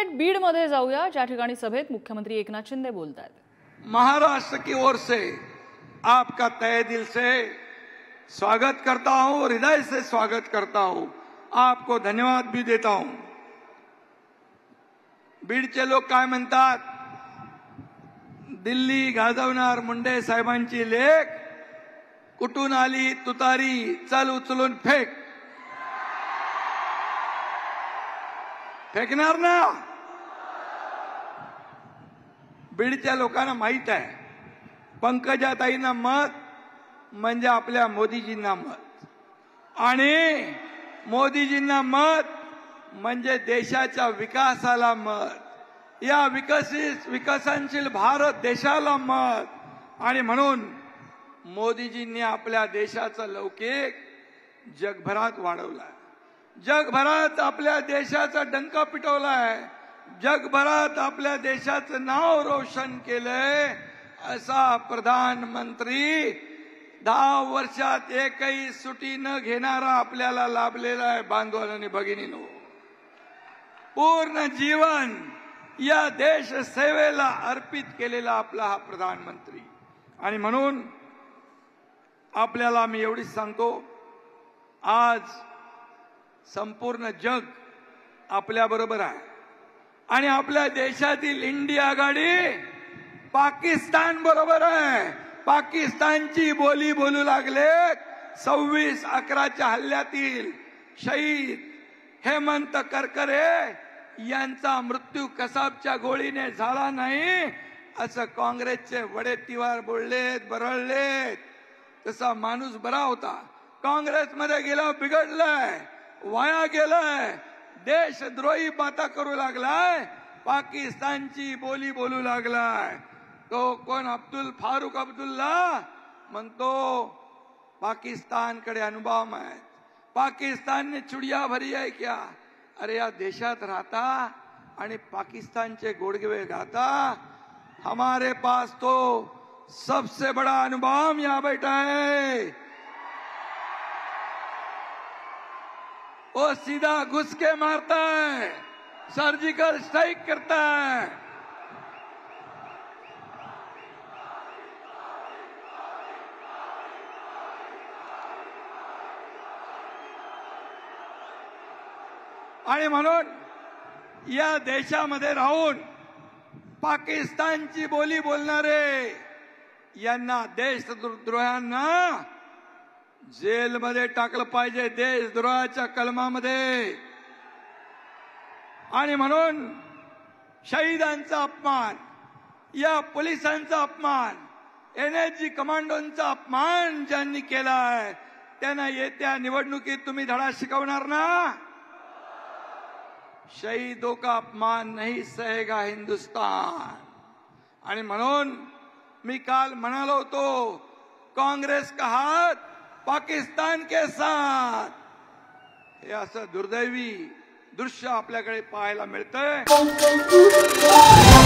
थेट बीड मध्ये जाऊया, ज्या ठिकाणी सभेत मुख्यमंत्री एकनाथ शिंदे बोलतायत। महाराष्ट्र की ओर से आपका तहे दिल से स्वागत करता हूं और हृदय से स्वागत करता हूं। आपको धन्यवाद भी देता हूं। बीडचे लोक काय म्हणतात, दिल्ली गाजवणार मुंडे साहेबांची लेख, कुठून आली तुतारी चल उचलून फेक। फेकणार ना? बीडच्या लोकांना माहित आहे, पंकजाताईंना मत म्हणजे आपल्या मोदीजींना मत, आणि मोदीजींना मत म्हणजे देशाच्या विकासाला मत, या विकसनशील भारत देशाला मत। आणि म्हणून मोदीजींनी आपल्या देशाचा लौकिक जगभरात वाढवलाय, जगभरात आपल्या देशाचा डंका पिटवलाय, जगभरात आपल्या देशाचं नाव रोशन केलंय। असा प्रधानमंत्री 10 वर्षात एकही सुटी न घेणारा आपल्याला लाभलेला आहे। बांधवांनो आणि भगिनींनो, पूर्ण जीवन या देश सेवेला अर्पित केलेला आपला हा प्रधानमंत्री। आणि म्हणून आपल्याला मी एवढीच सांगतो, आज संपूर्ण जग आपल्या बरोबर आहे आणि आपल्या देशातील इंडिया आघाडी पाकिस्तान बरोबर आहे। पाकिस्तानची बोली बोलू लागलेत। 26/11च्या हल्ल्यातील शहीद हेमंत करकरे यांचा मृत्यू कसाबच्या गोळीने झाला नाही असं काँग्रेसचे वडेट्टीवार बोललेत, बरळलेत। तसा माणूस बरा होता, काँग्रेसमध्ये गेला बिघडलाय, वाया गेलाय, देशद्रोही बाता करू लागलाय, पाकिस्तानची बोली बोलू लागलाय। तो कोण अब्दुल फारुक अब्दुल्ला म्हणतो पाकिस्तानकडे अणुबॉम्ब आहेत, पाकिस्तान ने चुड़िया भरी है क्या? अरे या देशात राहता आणि पाकिस्तानचे गोडगे गाता। हमारे पास तो सबसे बड़ा अणुबॉम्ब यहाँ बैठा है, वो सीधा घुस के मारता है, सर्जिकल स्ट्राइक करता है। आणि म्हणून या देशामध्ये राहून पाकिस्तानची बोली बोलणारे यांना, देशद्रोह्यांना जेलमध्ये टाकलं पाहिजे, देशद्रोहाच्या कलमामध्ये। आणि म्हणून शहीदांचा अपमान, या पोलिसांचा अपमान, एनएसजी कमांडोंचा अपमान ज्यांनी केलाय त्यांना येत्या निवडणुकीत तुम्ही धडा शिकवणार ना? शहीदों का अपमान नहीं सहेगा हिंदुस्तान। आणि म्हणून मी काल म्हणालो होतो, काँग्रेस का हात पाकिस्तान के साथ। हे असं दुर्दैवी दृश्य आपल्याकडे पाहायला मिळतंय।